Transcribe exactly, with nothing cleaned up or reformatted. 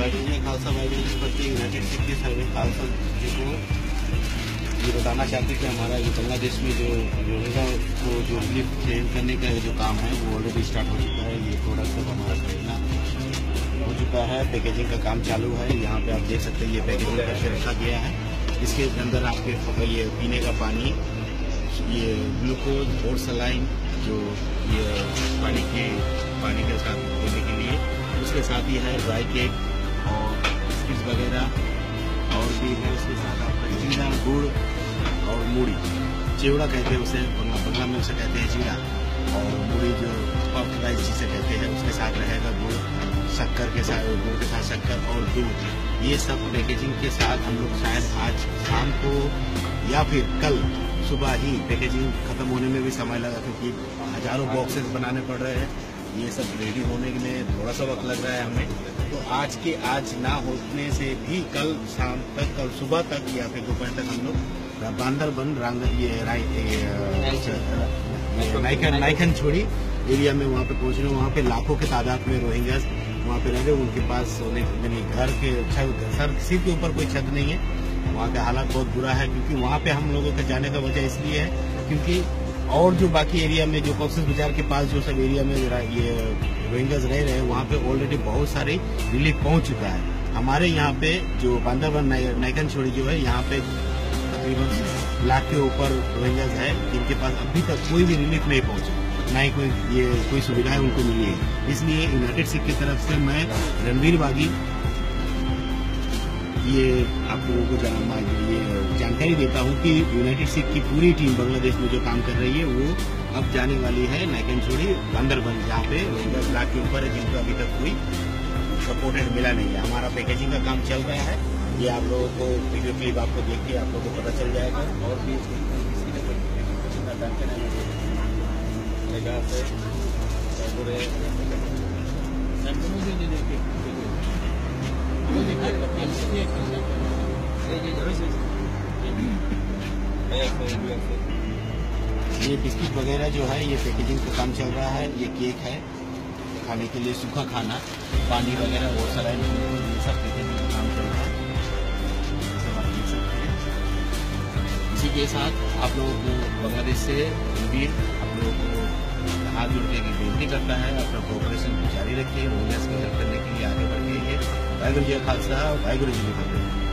वाहिगुरू जी खालसा वाहिगुरू जी फतेह। यूनाइटेड सिख के सर्वे खालसा जी को ये बताना चाहते कि हमारा ये बांग्लादेश में जो रोहिंग्या को जो रिलीफ ट्रेन करने का जो काम है वो ऑलरेडी स्टार्ट हो चुका है। ये प्रोडक्ट सब हमारा खरीदना हो चुका है, पैकेजिंग का काम चालू है। यहाँ पे आप देख सकते हैं ये पैकेजिंग करके रखा गया है। इसके अंदर आपके ये पीने का पानी, ये ग्लूकोज और सलाइन जो ये पानी के पानी के साथ देने के लिए, उसके साथ ही है ड्राई केक और बिस्किट्स वगैरह और भी है। उसके साथ आपका चीड़ा, गुड़ और मूढ़ी, चिवड़ा कहते हैं उसे, बंगला में उसे कहते हैं चीड़ा, और मूढ़ी जो पफ राइस जिसे कहते हैं उसके साथ रहेगा गुड़, शक्कर के साथ गुड़ के साथ शक्कर और दूध। ये सब पैकेजिंग के साथ हम लोग शायद आज शाम को या फिर कल सुबह ही, पैकेजिंग खत्म होने में भी समय लगा क्योंकि हजारों बॉक्सेस बनाने पड़ रहे हैं। ये सब रेडी होने में थोड़ा सा वक्त लग रहा है हमें, तो आज के आज ना होने से भी कल शाम तक, कल सुबह तक या फिर दोपहर तक हम लोग बांदरबन रांग ये नाइकन नाइकन छोड़ी एरिया में वहाँ पे पहुँच रहे हैं। वहाँ पे लाखों के तादाद में रोहिंग्या वहाँ पे रह रहे, उनके पास सोने घर के छत, सर सिर के ऊपर कोई छत नहीं है। वहाँ का हालात बहुत बुरा है क्योंकि वहाँ पे हम लोगों का जाने का वजह इसलिए है क्योंकि और जो बाकी एरिया में जो कॉक्सेस बाजार के पास जो सब एरिया में ये रोहिंग्यास रह रहे हैं वहाँ पे ऑलरेडी बहुत सारी रिलीफ पहुँच चुका है। हमारे यहाँ पे जो बांदरबन नाइकन छोड़ी जो है, यहाँ पे तकरीबन लाख के ऊपर रोहिंग्यास है जिनके पास अभी तक कोई भी रिलीफ नहीं पहुँचा, ना ही कोई ये कोई सुविधाएं उनको मिली है। इसलिए यूनाइटेड सिख की तरफ से मैं रणवीर बागी ये आप लोगों को जान, ये जानकारी देता हूँ कि यूनाइटेड सिख की पूरी टीम बांग्लादेश में जो काम कर रही है वो अब जाने वाली है नाइकन छोड़ी बांदरबन, जहाँ पे रोहिंग्या लाख के ऊपर है जिनको अभी तक कोई सपोर्टेड मिला नहीं है। हमारा पैकेजिंग का काम चल रहा है, ये आप लोगों को वीडियो क्लिप आपको देख के आप लोगों को पता चल जाएगा। और भी ये बिस्किट वगैरह जो है ये पैकेजिंग का काम चल रहा है। ये केक है खाने के लिए, सूखा खाना, पानी वगैरह और सलाइन, ये सब पैकेजिंग का काम चल रहा है। इसी के साथ आप लोगों को बांग्लादेश से भी आप लोगों को हाथ जोड़ने की विनती करता है, अपना कोऑपरेशन जारी रखिए, रोहिंग्यास की हेल्प करने के लिए आगे बढ़ के। वाहिगुरू जी खालसा वाहिगुरू जी की फतेह।